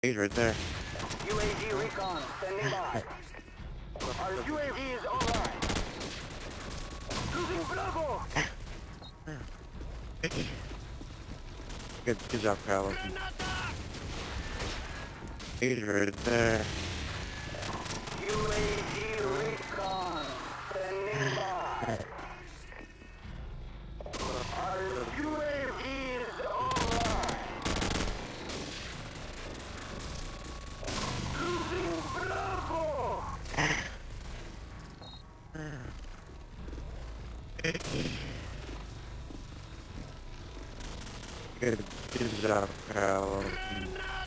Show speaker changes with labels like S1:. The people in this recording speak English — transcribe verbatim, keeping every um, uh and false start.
S1: He's right there.
S2: U A V recon standing by. Our U A V is online. Losing Bravo!
S1: Good, good job, Carlos. He's right there.
S2: U A V recon standing by. Our U A V is online. Losing Bravo!
S1: Good, good job, Carlos.